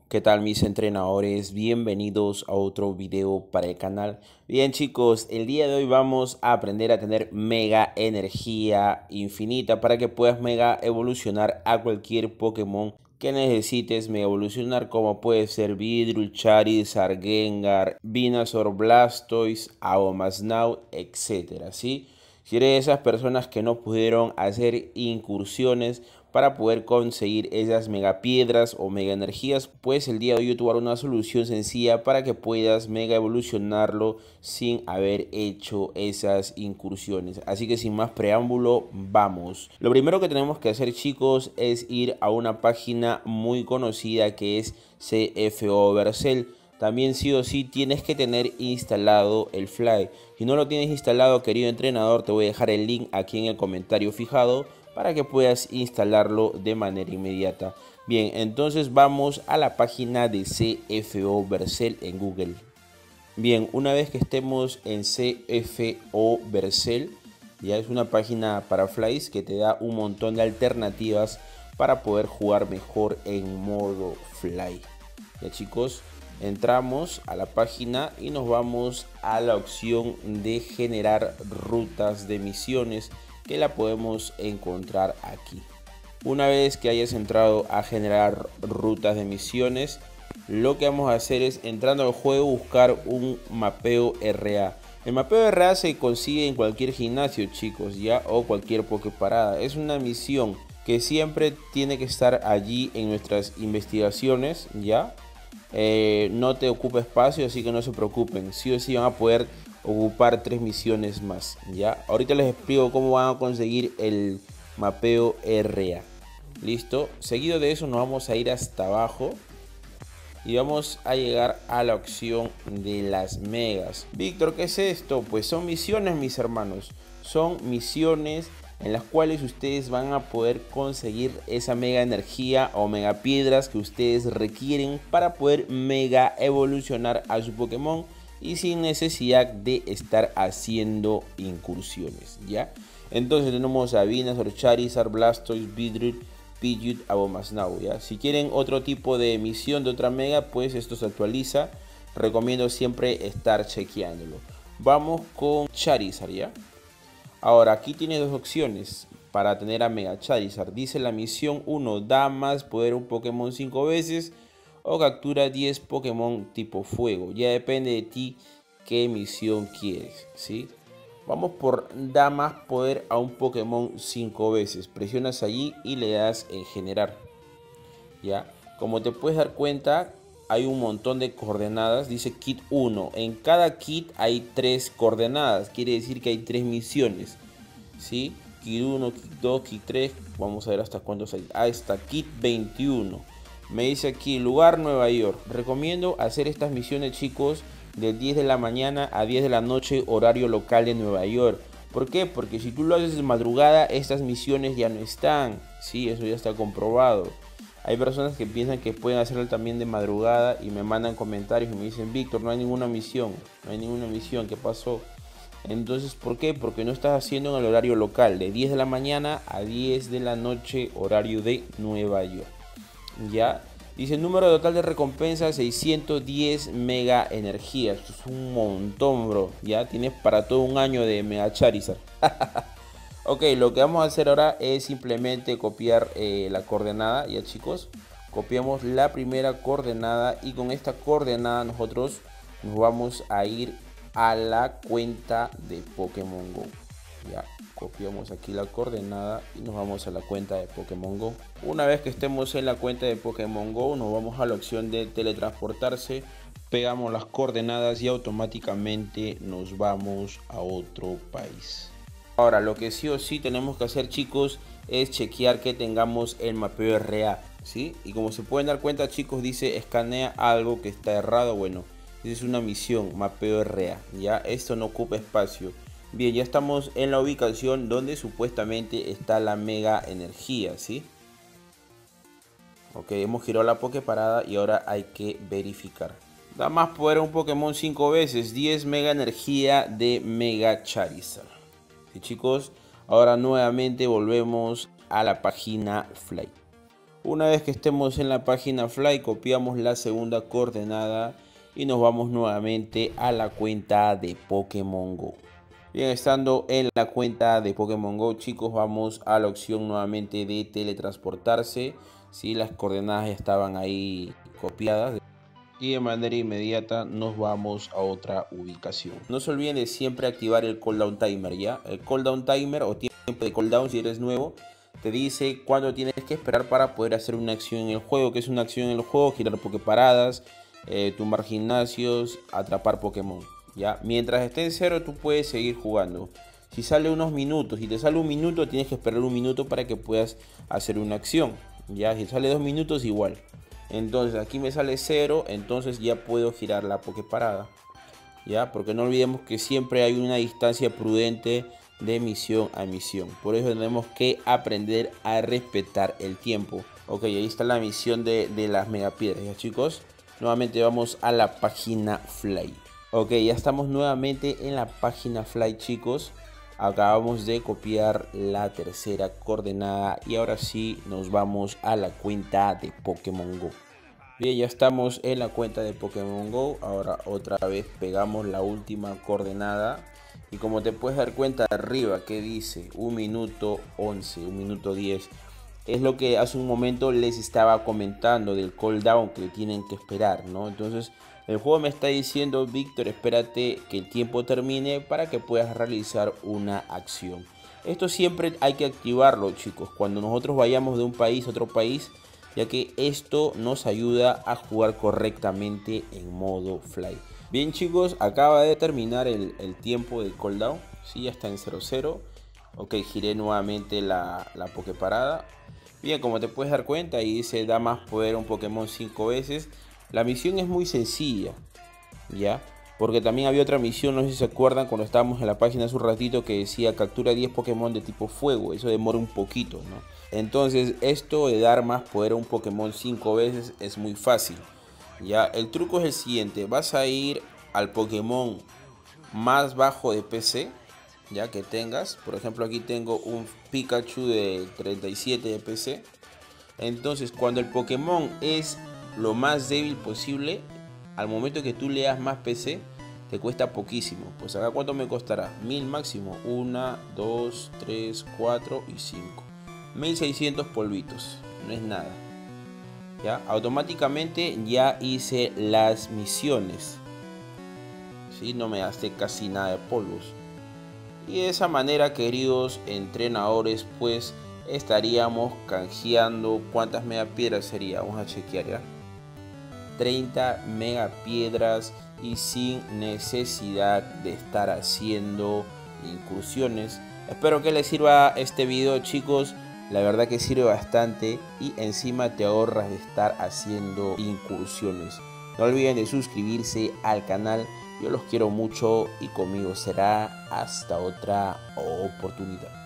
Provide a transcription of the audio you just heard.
¿Qué tal mis entrenadores? Bienvenidos a otro video para el canal. Bien chicos, el día de hoy vamos a aprender a tener mega energía infinita para que puedas mega evolucionar a cualquier Pokémon que necesites mega evolucionar, como puede ser Vidrul, Charizard, Gengar, Venusaur, Blastoise, Abomasnow, etcétera, ¿sí? Si eres de esas personas que no pudieron hacer incursiones para poder conseguir esas mega piedras o mega energías, pues el día de hoy yo te voy a dar una solución sencilla para que puedas mega evolucionarlo sin haber hecho esas incursiones. Así que sin más preámbulo, vamos. Lo primero que tenemos que hacer, chicos, es ir a una página muy conocida que es CFO Vercel. También sí o sí tienes que tener instalado el Fly. Si no lo tienes instalado, querido entrenador, te voy a dejar el link aquí en el comentario fijado para que puedas instalarlo de manera inmediata. Bien, entonces vamos a la página de CFO Vercel en Google. Bien, una vez que estemos en CFO Vercel, ya es una página para Flies que te da un montón de alternativas para poder jugar mejor en modo Fly. Ya chicos, entramos a la página y nos vamos a la opción de generar rutas de misiones, que la podemos encontrar aquí. Una vez que hayas entrado a generar rutas de misiones, lo que vamos a hacer es, entrando al juego, buscar un mapeo RA. El mapeo RA se consigue en cualquier gimnasio, chicos, ya, o cualquier Poképarada. Es una misión que siempre tiene que estar allí en nuestras investigaciones, ya. No te ocupa espacio, así que no se preocupen. Sí o sí van a poder ocupar 3 misiones más, ya. Ahorita les explico cómo van a conseguir el mapeo RA. Listo. Seguido de eso nos vamos a ir hasta abajo y vamos a llegar a la opción de las megas. Víctor, ¿qué es esto? Pues son misiones, mis hermanos. Son misiones en las cuales ustedes van a poder conseguir esa mega energía o mega piedras que ustedes requieren para poder mega evolucionar a su Pokémon y sin necesidad de estar haciendo incursiones, ¿ya? Entonces tenemos a Venusaur, Charizard, Blastoise, Vidril, Pidgeot, Abomasnow, ¿ya? Si quieren otro tipo de emisión de otra mega, pues esto se actualiza. Recomiendo siempre estar chequeándolo. Vamos con Charizard, ¿ya? Ahora, aquí tiene dos opciones para tener a Mega Charizard. Dice la misión 1, da más poder a un Pokémon 5 veces o captura 10 Pokémon tipo fuego. Ya depende de ti qué misión quieres, ¿sí? Vamos por da más poder a un Pokémon 5 veces. Presionas allí y le das en generar, ¿ya? Como te puedes dar cuenta, hay un montón de coordenadas. Dice kit 1. En cada kit hay 3 coordenadas. Quiere decir que hay 3 misiones, ¿sí? Kit 1, kit 2, kit 3. Vamos a ver hasta cuántos hay. Hasta kit 21. Me dice aquí lugar Nueva York. Recomiendo hacer estas misiones, chicos, de 10 de la mañana a 10 de la noche, horario local de Nueva York. ¿Por qué? Porque si tú lo haces de madrugada, estas misiones ya no están. Sí, eso ya está comprobado. Hay personas que piensan que pueden hacerlo también de madrugada y me mandan comentarios y me dicen, Víctor, no hay ninguna misión. No hay ninguna misión. ¿Qué pasó? Entonces, ¿por qué? Porque no estás haciendo en el horario local, de 10 de la mañana a 10 de la noche, horario de Nueva York. Ya. Dice número total de recompensa 610 mega energía. Esto es un montón, bro. Ya tienes para todo un año de mega Charizard. Ok, lo que vamos a hacer ahora es simplemente copiar la coordenada. Ya chicos, copiamos la primera coordenada y con esta coordenada nosotros nos vamos a ir a la cuenta de Pokémon Go. Ya, copiamos aquí la coordenada y nos vamos a la cuenta de Pokémon Go. Una vez que estemos en la cuenta de Pokémon Go, nos vamos a la opción de teletransportarse, pegamos las coordenadas y automáticamente nos vamos a otro país. Ahora, lo que sí o sí tenemos que hacer, chicos, es chequear que tengamos el mapeo RA, ¿sí? Y como se pueden dar cuenta, chicos, dice escanea algo que está errado. Bueno, esa es una misión, mapeo RA, ¿ya? Esto no ocupa espacio. Bien, ya estamos en la ubicación donde supuestamente está la mega energía, ¿sí? Ok, hemos girado la Poképarada y ahora hay que verificar. Da más poder a un Pokémon 5 veces, 10 mega energía de Mega Charizard. Sí, chicos, ahora nuevamente volvemos a la página Fly. Una vez que estemos en la página Fly, copiamos la segunda coordenada y nos vamos nuevamente a la cuenta de Pokémon Go. Bien, estando en la cuenta de Pokémon Go, chicos, vamos a la opción nuevamente de teletransportarse. Si las coordenadas ya estaban ahí copiadas. Y de manera inmediata nos vamos a otra ubicación. No se olviden de siempre activar el cooldown timer, ¿ya? El cooldown timer o tiempo de cooldown, si eres nuevo, te dice cuándo tienes que esperar para poder hacer una acción en el juego. ¿Qué es una acción en el juego? Girar Poképaradas, tumbar gimnasios, atrapar Pokémon, ¿ya? Mientras esté en cero, tú puedes seguir jugando. Si sale unos minutos, si te sale un minuto, tienes que esperar un minuto para que puedas hacer una acción, ¿ya? Si sale 2 minutos, igual. Entonces aquí me sale 0, entonces ya puedo girar la Poképarada, ¿ya? Porque no olvidemos que siempre hay una distancia prudente de misión a misión. Por eso tenemos que aprender a respetar el tiempo. Ok, ahí está la misión de las megapiedras, ¿ya, chicos? Nuevamente vamos a la página Fly. Ok, ya estamos nuevamente en la página Fly, chicos. Acabamos de copiar la tercera coordenada y ahora sí nos vamos a la cuenta de Pokémon Go. Bien, ya estamos en la cuenta de Pokémon Go. Ahora otra vez pegamos la última coordenada y como te puedes dar cuenta arriba que dice 1 minuto 11, 1 minuto 10, es lo que hace un momento les estaba comentando del cooldown que tienen que esperar, ¿no? Entonces el juego me está diciendo: Víctor, espérate que el tiempo termine para que puedas realizar una acción. Esto siempre hay que activarlo, chicos, cuando nosotros vayamos de un país a otro país, ya que esto nos ayuda a jugar correctamente en modo Fly. Bien, chicos, acaba de terminar el tiempo del cooldown. Sí, ya está en 00. Ok, giré nuevamente la Poképarada. Bien, como te puedes dar cuenta, ahí dice da más poder a un Pokémon 5 veces. La misión es muy sencilla, ¿ya? Porque también había otra misión, no sé si se acuerdan, cuando estábamos en la página hace un ratito, que decía captura 10 Pokémon de tipo fuego. Eso demora un poquito, ¿no? Entonces esto de dar más poder a un Pokémon 5 veces es muy fácil, ¿ya? El truco es el siguiente: vas a ir al Pokémon más bajo de PC, ya que tengas. Por ejemplo, aquí tengo un Pikachu de 37 de PC. Entonces cuando el Pokémon es lo más débil posible, al momento que tú le das más PC, te cuesta poquísimo. Pues acá cuánto me costará, 1000 máximo, 1, 2, 3, 4 y 5, 1600 polvitos, no es nada, ya. Automáticamente ya hice las misiones, ¿sí? No me gasté casi nada de polvos. Y de esa manera, queridos entrenadores, pues estaríamos canjeando. ¿Cuántas megapiedras sería? Vamos a chequear, ya. 30 megapiedras y sin necesidad de estar haciendo incursiones. Espero que les sirva este video, chicos. La verdad que sirve bastante y encima te ahorras de estar haciendo incursiones. No olviden de suscribirse al canal. Yo los quiero mucho y conmigo será hasta otra oportunidad.